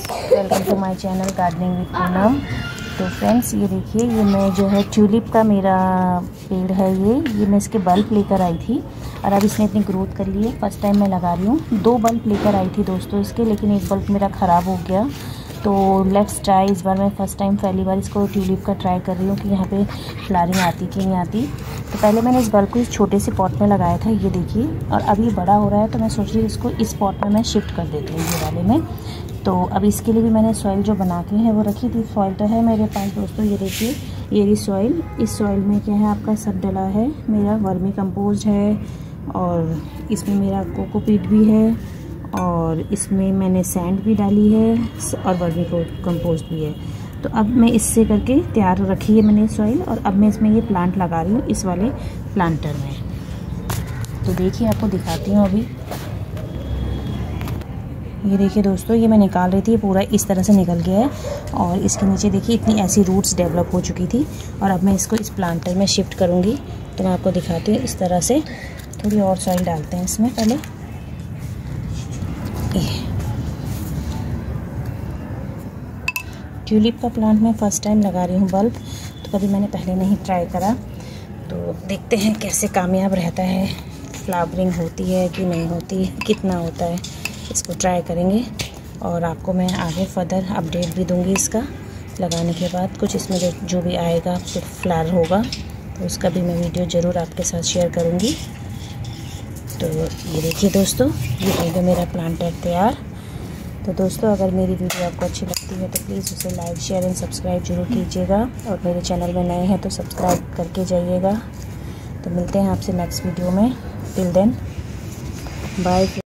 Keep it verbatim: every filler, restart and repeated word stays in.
Welcome to my channel gardening with Poonam. तो friends ये देखिए, ये मैं जो है ट्यूलिप का मेरा पेड़ है, ये ये मैं इसके बल्ब लेकर आई थी और अब इसने इतनी ग्रोथ कर ली है। फर्स्ट टाइम मैं लगा रही हूँ। दो बल्ब लेकर आई थी दोस्तों इसके, लेकिन एक बल्ब मेरा ख़राब हो गया। तो लेट्स ट्राई, इस बार मैं फ़र्स्ट टाइम पहली बार इसको ट्यूलिप का ट्राई कर रही हूँ कि यहाँ पे फ्लावरिंग आती कि नहीं आती। तो पहले मैंने इस बल्ब को इस छोटे से पॉट में लगाया था, ये देखिए, और अभी बड़ा हो रहा है। तो मैं सोच रही हूँ इसको इस पॉट में मैं शिफ्ट कर देती हूँ, ये वाले में। तो अब इसके लिए भी मैंने सॉइल जो बना के है वो रखी थी। सॉइल तो है मेरे पास दोस्तों, ये देखिए, ये रही सॉइल। इस सॉइल में क्या है आपका सब डला है, मेरा वर्मी कंपोस्ट है और इसमें मेरा कोकोपीट भी है और इसमें मैंने सैंड भी डाली है और वर्मी कंपोस्ट भी है। तो अब मैं इससे करके तैयार रखी है मैंने सॉइल, और अब मैं इसमें ये प्लांट लगा रही हूँ इस वाले प्लांटर में। तो देखिए आपको दिखाती हूँ अभी। ये देखिए दोस्तों, ये मैं निकाल रही थी, पूरा इस तरह से निकल गया है और इसके नीचे देखिए इतनी ऐसी रूट्स डेवलप हो चुकी थी। और अब मैं इसको इस प्लांटर में शिफ्ट करूँगी। तो मैं आपको दिखाती हूँ इस तरह से। थोड़ी और सॉइल डालते हैं इसमें पहले। ट्यूलिप का प्लांट मैं फ़र्स्ट टाइम लगा रही हूँ बल्ब, तो कभी मैंने पहले नहीं ट्राई करा। तो देखते हैं कैसे कामयाब रहता है, फ्लावरिंग होती है कि नहीं होती है, कितना होता है, इसको ट्राई करेंगे। और आपको मैं आगे फर्दर अपडेट भी दूंगी इसका लगाने के बाद। कुछ इसमें जो जो भी आएगा, कुछ फ्लावर होगा, तो उसका भी मैं वीडियो ज़रूर आपके साथ शेयर करूँगी। तो ये देखिए दोस्तों, ये हो गया मेरा प्लांटर तैयार। तो दोस्तों, अगर मेरी वीडियो आपको अच्छी लगती है तो प्लीज़ उसे लाइक, शेयर एंड सब्सक्राइब जरूर कीजिएगा। और मेरे चैनल में नए हैं तो सब्सक्राइब करके जाइएगा। तो मिलते हैं आपसे नेक्स्ट वीडियो में। Till then bye.